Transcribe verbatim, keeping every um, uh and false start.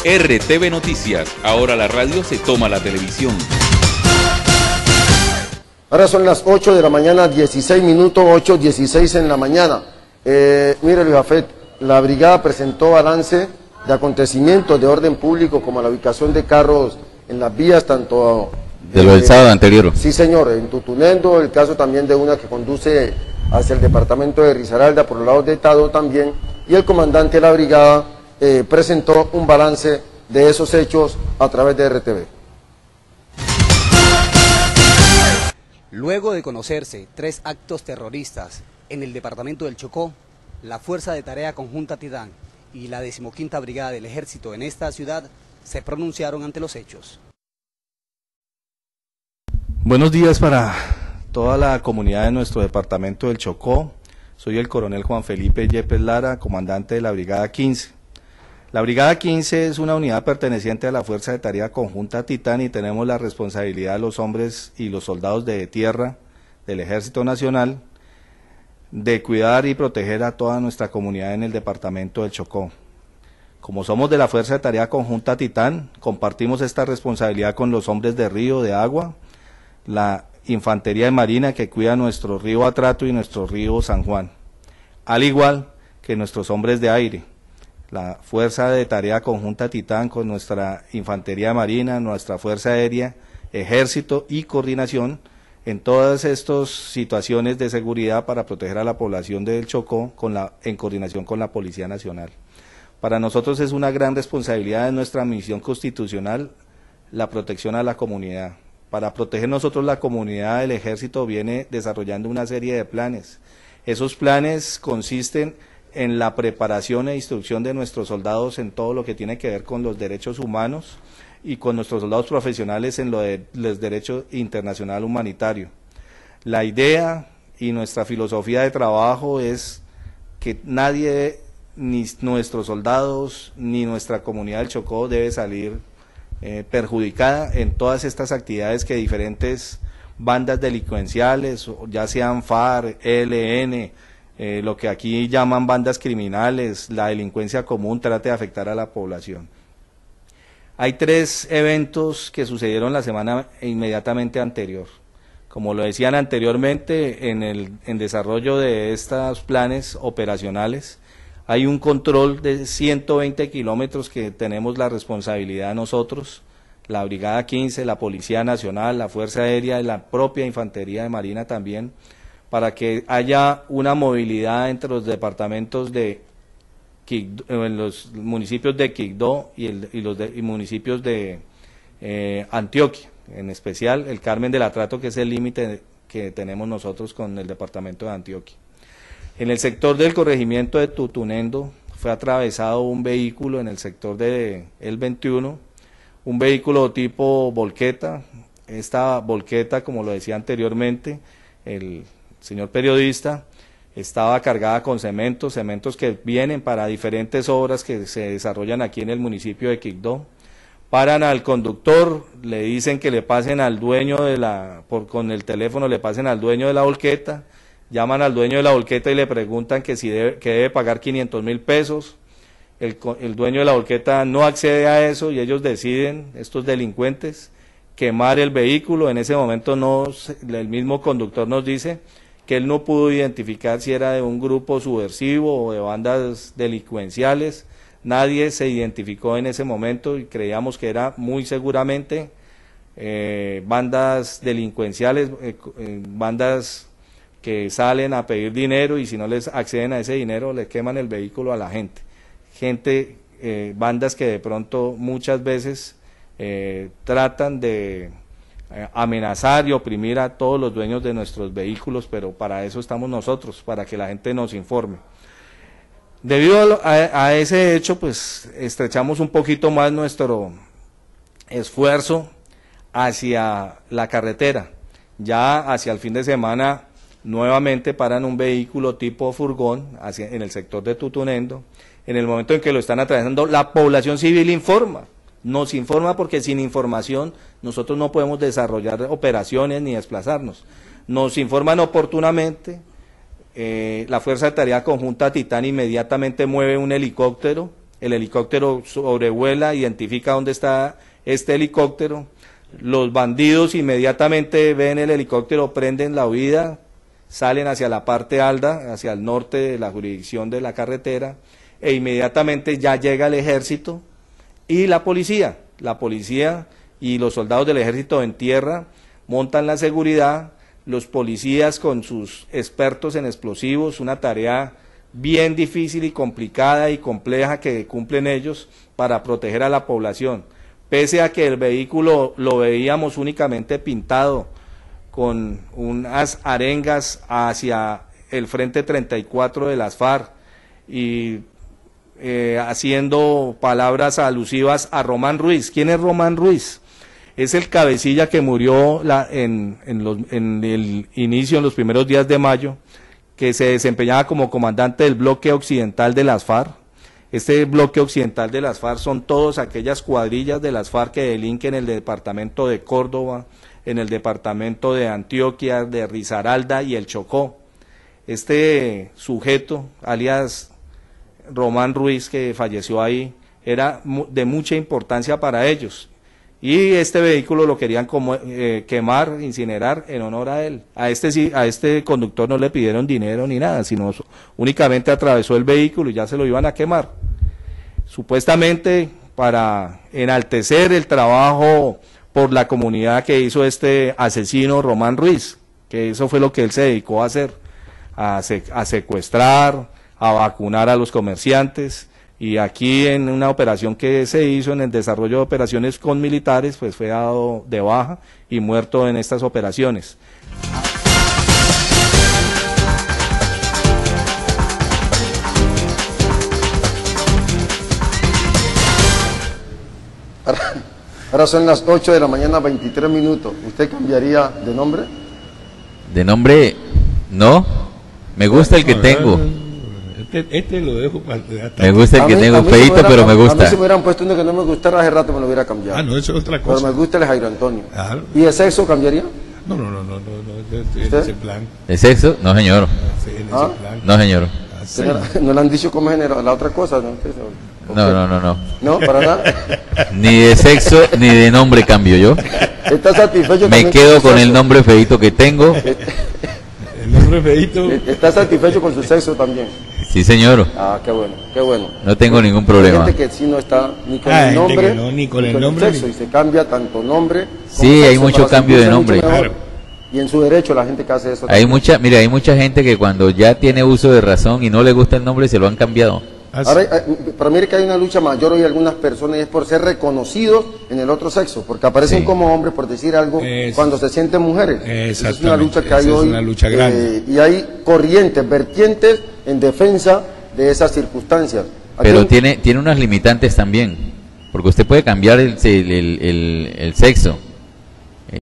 R T V Noticias, ahora la radio se toma la televisión. Ahora son las ocho de la mañana, dieciséis minutos, ocho dieciséis en la mañana. Eh, mire, Luis Afet, la brigada presentó balance de acontecimientos de orden público como la ubicación de carros en las vías, tanto... De lo del sábado anterior. Sí, señor, en Tutunendo, el caso también de una que conduce hacia el departamento de Risaralda por los lados de Tado también, y el comandante de la brigada eh, presentó un balance de esos hechos a través de R T V. Luego de conocerse tres actos terroristas en el departamento del Chocó, la Fuerza de Tarea Conjunta Titán y la decimoquinta Brigada del Ejército en esta ciudad se pronunciaron ante los hechos. Buenos días para toda la comunidad de nuestro departamento del Chocó. Soy el coronel Juan Felipe Yepes Lara, comandante de la Brigada quince. La Brigada quince es una unidad perteneciente a la Fuerza de Tarea Conjunta Titán y tenemos la responsabilidad de los hombres y los soldados de tierra del Ejército Nacional de cuidar y proteger a toda nuestra comunidad en el departamento del Chocó. Como somos de la Fuerza de Tarea Conjunta Titán, compartimos esta responsabilidad con los hombres de río, de agua, la Infantería de Marina que cuida nuestro río Atrato y nuestro río San Juan, al igual que nuestros hombres de aire, la Fuerza de Tarea Conjunta Titán con nuestra Infantería de Marina, nuestra Fuerza Aérea, Ejército y coordinación en todas estas situaciones de seguridad para proteger a la población del Chocó con la, en coordinación con la Policía Nacional. Para nosotros es una gran responsabilidad de nuestra misión constitucional la protección a la comunidad. Para proteger nosotros la comunidad, el Ejército viene desarrollando una serie de planes. Esos planes consisten en la preparación e instrucción de nuestros soldados en todo lo que tiene que ver con los derechos humanos y con nuestros soldados profesionales en lo de los derechos internacional humanitario. La idea y nuestra filosofía de trabajo es que nadie, ni nuestros soldados, ni nuestra comunidad del Chocó debe salir eh, perjudicada en todas estas actividades que diferentes bandas delincuenciales, ya sean FARC, E L N, eh, lo que aquí llaman bandas criminales, la delincuencia común, trate de afectar a la población. Hay tres eventos que sucedieron la semana inmediatamente anterior. Como lo decían anteriormente, en el en desarrollo de estos planes operacionales, hay un control de ciento veinte kilómetros que tenemos la responsabilidad nosotros, la Brigada quince, la Policía Nacional, la Fuerza Aérea y la propia Infantería de Marina también, para que haya una movilidad entre los departamentos de Quibdó, en los municipios de Quibdó y, el, y los de, y municipios de eh, Antioquia, en especial el Carmen del Atrato, que es el límite que tenemos nosotros con el departamento de Antioquia. En el sector del corregimiento de Tutunendo fue atravesado un vehículo en el sector de El veintiuno, un vehículo tipo volqueta. Esta volqueta, como lo decía anteriormente el señor periodista, estaba cargada con cementos, cementos que vienen para diferentes obras que se desarrollan aquí en el municipio de Quibdó. Paran al conductor, le dicen que le pasen al dueño de la, por, con el teléfono le pasen al dueño de la volqueta, llaman al dueño de la volqueta y le preguntan que si debe, que debe pagar quinientos mil pesos, el, el dueño de la volqueta no accede a eso y ellos deciden, estos delincuentes, quemar el vehículo. En ese momento no, el mismo conductor nos dice que él no pudo identificar si era de un grupo subversivo o de bandas delincuenciales. Nadie se identificó en ese momento y creíamos que era muy seguramente eh, bandas delincuenciales, eh, eh, bandas que salen a pedir dinero y si no les acceden a ese dinero le queman el vehículo a la gente. Gente, eh, bandas que de pronto muchas veces eh, tratan de eh, amenazar y oprimir a todos los dueños de nuestros vehículos, pero para eso estamos nosotros, para que la gente nos informe. Debido a, a, a ese hecho, pues estrechamos un poquito más nuestro esfuerzo hacia la carretera. Ya hacia el fin de semana nuevamente paran un vehículo tipo furgón hacia, en el sector de Tutunendo. En el momento en que lo están atravesando, la población civil informa, nos informa porque sin información nosotros no podemos desarrollar operaciones ni desplazarnos. Nos informan oportunamente. Eh, la Fuerza de Tarea Conjunta Titán inmediatamente mueve un helicóptero el helicóptero sobrevuela, identifica dónde está este helicóptero, los bandidos inmediatamente ven el helicóptero, prenden la huida, salen hacia la parte alta, hacia el norte de la jurisdicción de la carretera, e inmediatamente ya llega el ejército y la policía, la policía y los soldados del ejército en tierra montan la seguridad, los policías con sus expertos en explosivos, una tarea bien difícil y complicada y compleja que cumplen ellos para proteger a la población, pese a que el vehículo lo veíamos únicamente pintado con unas arengas hacia el frente treinta y cuatro de las FARC y eh, haciendo palabras alusivas a Román Ruiz. ¿Quién es Román Ruiz? Es el cabecilla que murió la, en, en, los, en el inicio, en los primeros días de mayo, que se desempeñaba como comandante del bloque occidental de las FARC. Este bloque occidental de las FARC son todas aquellas cuadrillas de las FARC que delinquen en el departamento de Córdoba, en el departamento de Antioquia, de Risaralda y el Chocó. Este sujeto, alias Román Ruiz, que falleció ahí, era de mucha importancia para ellos. Y este vehículo lo querían como, eh, quemar, incinerar en honor a él. A este, a este conductor no le pidieron dinero ni nada, sino únicamente atravesó el vehículo y ya se lo iban a quemar. Supuestamente para enaltecer el trabajo por la comunidad que hizo este asesino Román Ruiz, que eso fue lo que él se dedicó a hacer, a, se, a secuestrar, a vacunar a los comerciantes. Y aquí en una operación que se hizo en el desarrollo de operaciones con militares, pues fue dado de baja y muerto en estas operaciones. Ahora, ahora son las ocho de la mañana, veintitrés minutos. ¿Usted cambiaría de nombre? De nombre, no. Me gusta el que tengo. Este, este lo dejo para... Me gusta el que mí, tengo, feito, si pero me gusta. A mí si me hubieran puesto uno que no me gustara hace rato me lo hubiera cambiado. Ah, no, eso es otra cosa. Pero me gusta el Jairo Antonio. Claro. ¿Y de sexo cambiaría? No, no, no, no, no, no, estoy en ¿Usted? ese plan. ¿De sexo? No, señor. Sí, en ese ¿Ah? plan. No, señor. Ah, sí. ¿No le han dicho cómo género? La otra cosa, ¿no? No, no, no, no. ¿No? ¿Para nada? Ni de sexo ni de nombre cambio yo. ¿Está satisfecho? Me también quedo su con el sexo? nombre feito que tengo. El nombre feito. ¿Está satisfecho con su sexo también? Sí, señor. Ah, qué bueno, qué bueno. No tengo ningún Hay problema. gente que sí no está ni con Ah, el gente nombre, que no, ni con el nombre, sexo, ni- y se cambia tanto nombre como Sí, hay sexo mucho para cambio de sentirse nombre. mucho mejor. Claro. Y en su derecho la gente que hace eso. Hay también. mucha, mira, hay mucha gente que cuando ya tiene uso de razón y no le gusta el nombre se lo han cambiado. Ah, sí. Ahora, eh, para mí es que hay una lucha mayor hoy algunas personas y es por ser reconocidos en el otro sexo, porque aparecen Sí. como hombres por decir algo Eso. cuando se sienten mujeres. Esa es una Exactamente. lucha que hay Esa es hoy una lucha grande. eh, y hay corrientes, vertientes en defensa de esas circunstancias. Aquí Pero en- tiene, tiene unas limitantes también, porque usted puede cambiar el, el, el, el- el sexo,